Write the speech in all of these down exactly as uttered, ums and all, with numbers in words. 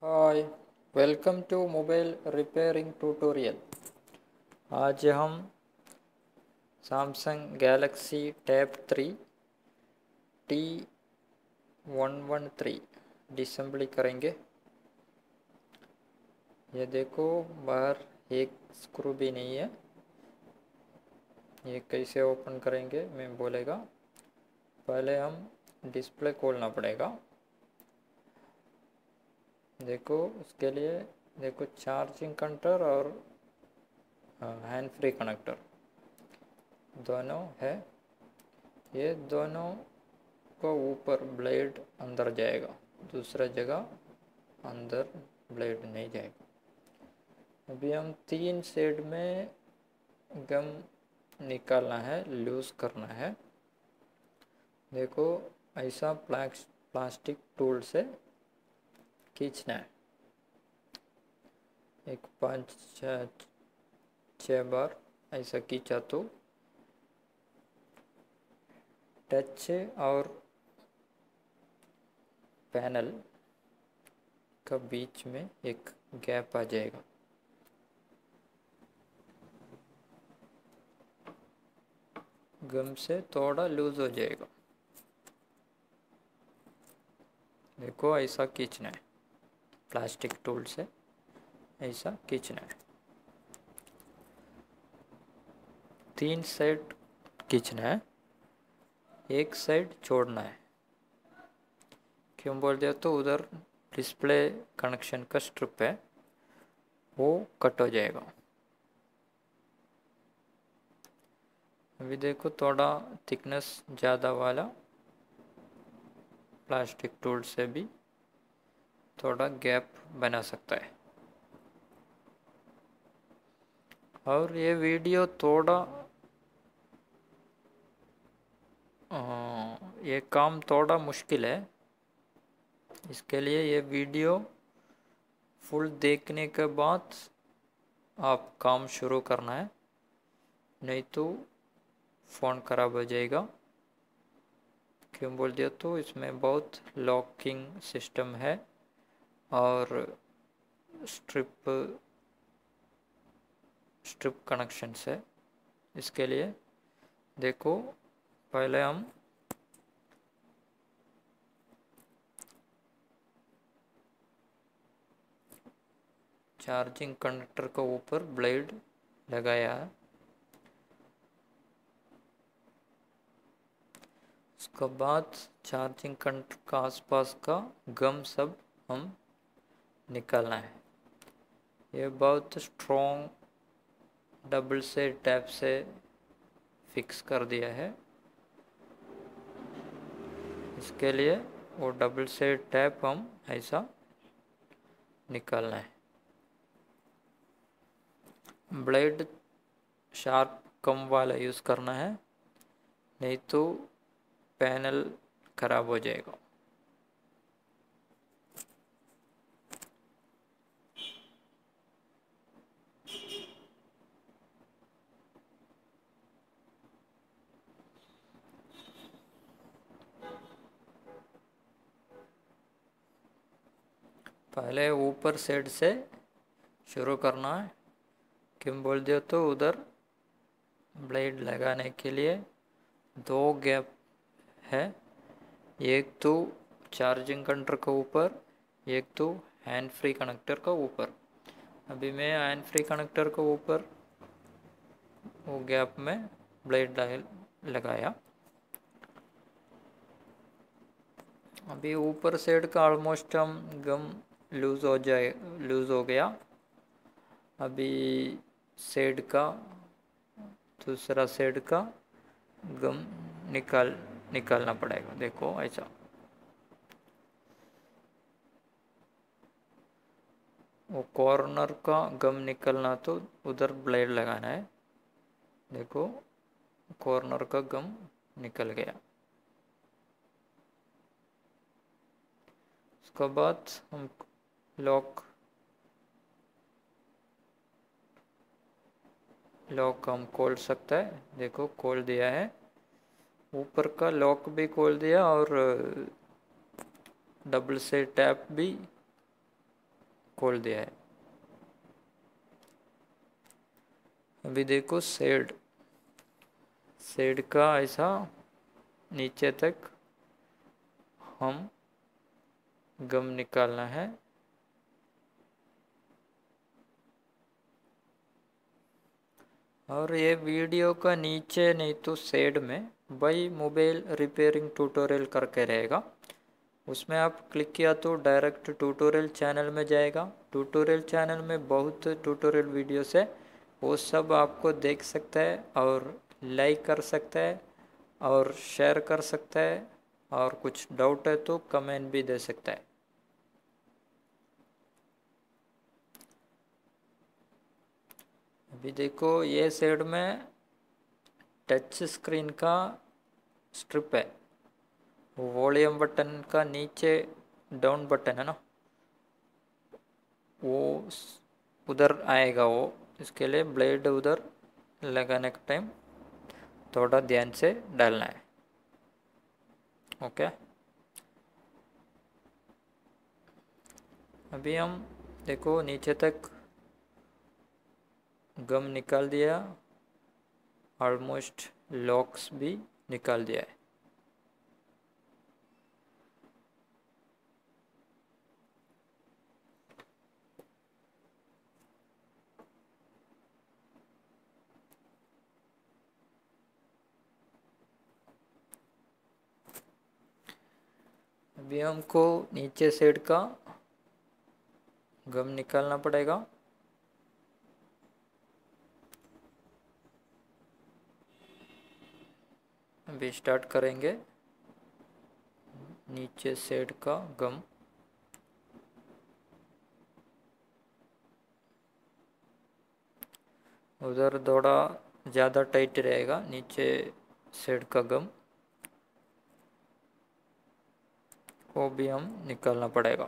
Hi, welcome to mobile repairing tutorial. आज हम Samsung Galaxy Tab three T one one three disassembly करेंगे। ये देखो, बाहर एक स्क्रू भी नहीं है। ये कैसे ओपन करेंगे मैं बोलेगा। पहले हम डिस्प्ले खोलना पड़ेगा। देखो, उसके लिए देखो चार्जिंग कनेक्टर और हैंड फ्री कनेक्टर दोनों है। ये दोनों को ऊपर ब्लेड अंदर जाएगा, दूसरा जगह अंदर ब्लेड नहीं जाएगा। अभी हम तीन साइड में गम निकालना है, लूज करना है। देखो, ऐसा प्लास्टिक टूल से खींचना है। एक पाँच छः छः बार ऐसा खींचा तो टच और पैनल का बीच में एक गैप आ जाएगा। गम से थोड़ा लूज हो जाएगा। देखो, ऐसा खींचना है, प्लास्टिक टूल से ऐसा खींचना है। तीन साइड खींचना है, एक साइड छोड़ना है। क्यों बोल दिया तो उधर डिस्प्ले कनेक्शन का स्ट्रिप है, वो कट हो जाएगा। अभी देखो, थोड़ा थिकनेस ज़्यादा वाला प्लास्टिक टूल से भी थोड़ा गैप बना सकता है। और ये वीडियो थोड़ा ये काम थोड़ा मुश्किल है। इसके लिए ये वीडियो फुल देखने के बाद आप काम शुरू करना है, नहीं तो फ़ोन ख़राब हो जाएगा। क्यों बोल दिया तो इसमें बहुत लॉकिंग सिस्टम है और स्ट्रिप स्ट्रिप कनेक्शंस है। इसके लिए देखो, पहले हम चार्जिंग कनेक्टर का ऊपर ब्लेड लगाया है। उसके बाद चार्जिंग कनेक्टर का आसपास का गम सब हम निकालना है। ये बहुत स्ट्रॉन्ग डबल से टैप से फिक्स कर दिया है। इसके लिए वो डबल से टैप हम ऐसा निकालना है। ब्लेड शार्प कम वाला यूज़ करना है, नहीं तो पैनल खराब हो जाएगा। पहले ऊपर साइड से शुरू करना है। क्यों बोल दिया तो उधर ब्लेड लगाने के लिए दो गैप है, एक तो चार्जिंग कनेक्टर का ऊपर, एक तो हैंड फ्री कनेक्टर का ऊपर। अभी मैं हैंड फ्री कनेक्टर का ऊपर वो गैप में ब्लेड लगाया। अभी ऊपर साइड का ऑलमोस्ट हम गम लूज हो जाए लूज हो गया। अभी साइड का दूसरा साइड का गम निकाल निकालना पड़ेगा। देखो, ऐसा वो कॉर्नर का गम निकलना तो उधर ब्लेड लगाना है। देखो, कॉर्नर का गम निकल गया। उसके बाद हम लॉक लॉक हम खोल सकता है। देखो, खोल दिया है, ऊपर का लॉक भी खोल दिया और डबल से टैप भी खोल दिया है। अभी देखो शेड शेड का ऐसा नीचे तक हम गम निकालना है। और ये वीडियो का नीचे नहीं तो साइड में बाई मोबाइल रिपेयरिंग ट्यूटोरियल करके रहेगा, उसमें आप क्लिक किया तो डायरेक्ट ट्यूटोरियल चैनल में जाएगा। ट्यूटोरियल चैनल में बहुत ट्यूटोरियल वीडियोस है, वो सब आपको देख सकता है और लाइक कर सकता है और शेयर कर सकता है, और कुछ डाउट है तो कमेंट भी दे सकता है। अभी देखो ये साइड में टच स्क्रीन का स्ट्रिप है, वॉल्यूम बटन का नीचे डाउन बटन है ना, वो उधर आएगा वो। इसके लिए ब्लेड उधर लगाने का टाइम थोड़ा ध्यान से डालना है। ओके, अभी हम देखो नीचे तक गम निकाल दिया, ऑलमोस्ट लॉक्स भी निकाल दिया है। अभी हमको नीचे साइड का गम निकालना पड़ेगा। अभी स्टार्ट करेंगे नीचे साइड का गम। उधर थोड़ा ज़्यादा टाइट रहेगा नीचे साइड का गम, वो भी हम निकालना पड़ेगा।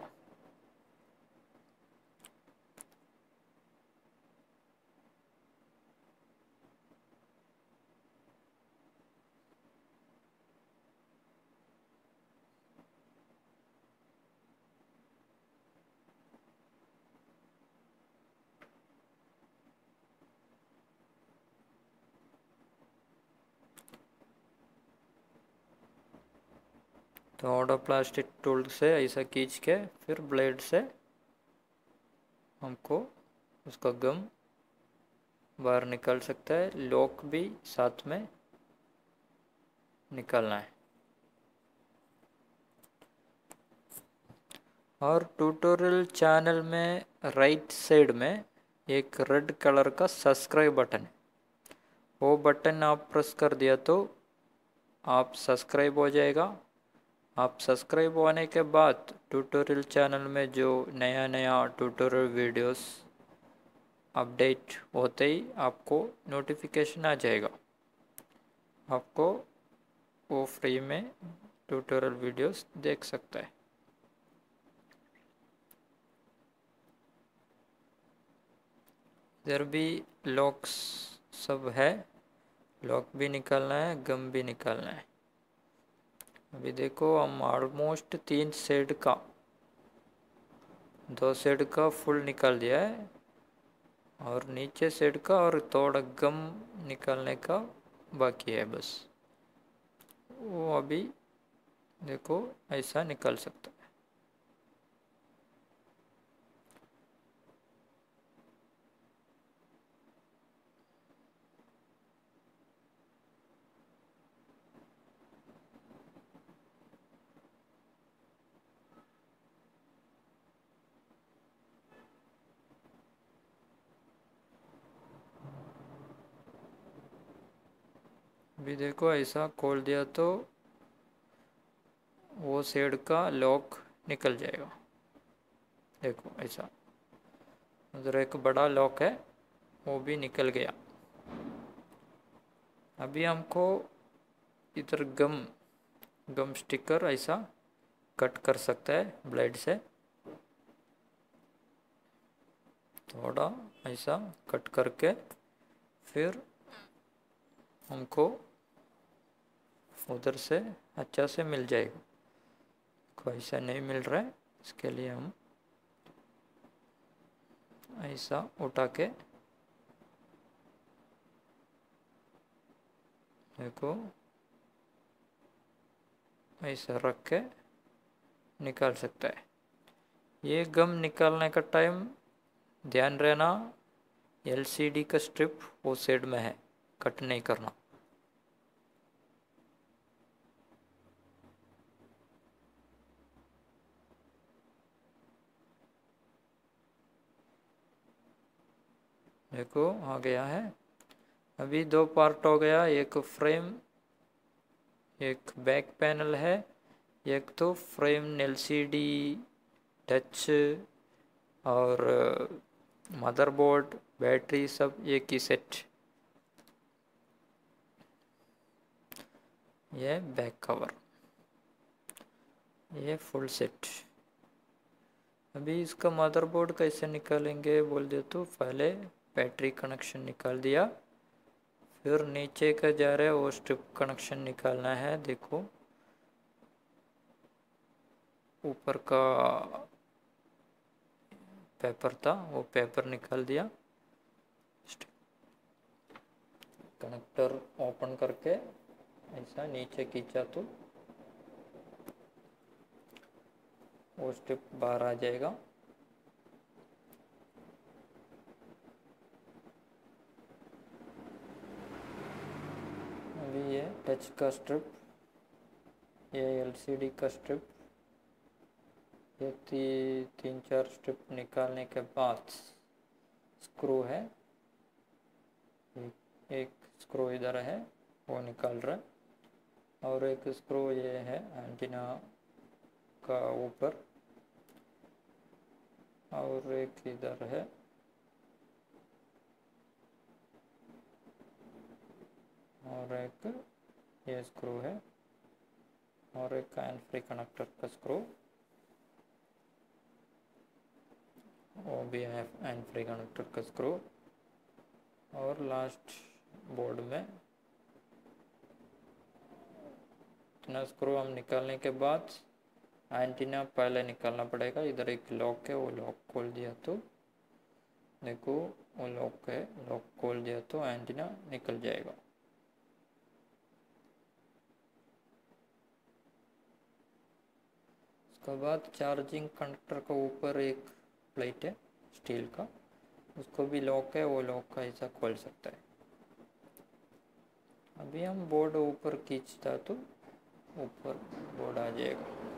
थोड़ा प्लास्टिक टूल से ऐसा खींच के फिर ब्लेड से हमको उसका गम बाहर निकाल सकता है, लॉक भी साथ में निकालना है। और ट्यूटोरियल चैनल में राइट साइड में एक रेड कलर का सब्सक्राइब बटन है, वो बटन आप प्रेस कर दिया तो आप सब्सक्राइब हो जाएगा। आप सब्सक्राइब होने के बाद ट्यूटोरियल चैनल में जो नया नया ट्यूटोरियल वीडियोस अपडेट होते ही आपको नोटिफिकेशन आ जाएगा, आपको वो फ्री में ट्यूटोरियल वीडियोस देख सकता है। इधर भी लॉक्स सब है, लॉक भी निकालना है, गम भी निकालना है। अभी देखो हम ऑलमोस्ट तीन साइड का दो साइड का फुल निकाल दिया है, और नीचे साइड का और थोड़ा गम निकालने का बाकी है बस, वो अभी देखो ऐसा निकाल सकता है। अभी देखो ऐसा खोल दिया तो वो साइड का लॉक निकल जाएगा। देखो ऐसा उधर एक बड़ा लॉक है, वो भी निकल गया। अभी हमको इधर गम गम स्टिकर ऐसा कट कर सकता है ब्लेड से, थोड़ा ऐसा कट करके फिर हमको उधर से अच्छा से मिल जाएगा। कोई ऐसा नहीं मिल रहा है, इसके लिए हम ऐसा उठा के देखो ऐसा रख के निकाल सकता है। ये गम निकालने का टाइम ध्यान रहना एलसीडी का स्ट्रिप वो साइड में है, कट नहीं करना। देखो आ गया है। अभी दो पार्ट हो गया, एक फ्रेम एक बैक पैनल है, एक तो फ्रेम एलसीडी टच और मदरबोर्ड बैटरी सब एक ही सेट। ये बैक कवर, ये फुल सेट। अभी इसका मदरबोर्ड कैसे निकालेंगे बोल दे तो पहले बैटरी कनेक्शन निकाल दिया, फिर नीचे का जा रहा है वो स्ट्रिप कनेक्शन निकालना है। देखो ऊपर का पेपर था वो पेपर निकाल दिया, कनेक्टर ओपन करके ऐसा नीचे खींचा तो वो स्ट्रिप बाहर आ जाएगा। अभी ये टच का स्ट्रिप, ये एलसीडी का स्ट्रिप, ये ती, तीन चार स्ट्रिप निकालने के बाद स्क्रू है, एक, एक स्क्रू इधर है वो निकाल रहा है, और एक स्क्रू ये है एंटीना का ऊपर, और एक इधर है, और एक ये स्क्रू है, और एक हैंड फ्री कनेक्टर का स्क्रू, वो भी है हैंड फ्री कनेक्टर का स्क्रू। और लास्ट बोर्ड में इतना स्क्रू हम निकालने के बाद एंटीना पहले निकालना पड़ेगा। इधर एक लॉक है वो लॉक खोल दिया तो देखो वो लॉक है, लॉक खोल दिया तो एंटीना निकल जाएगा। उसके बाद चार्जिंग कनेक्टर का ऊपर एक प्लेट है स्टील का, उसको भी लॉक है वो लॉक का ऐसा खोल सकता है। अभी हम बोर्ड ऊपर खींचता तो ऊपर बोर्ड आ जाएगा।